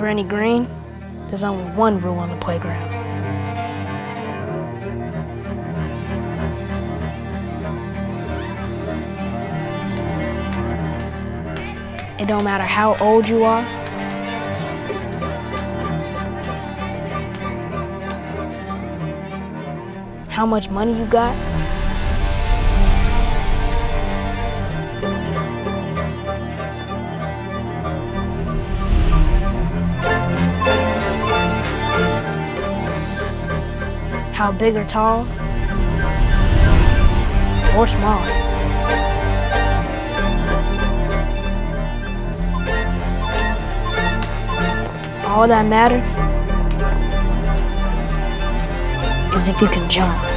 Cabrini-Green, there's only one rule on the playground. It don't matter how old you are, how much money you got, how big or tall, or small. All that matters is if you can jump.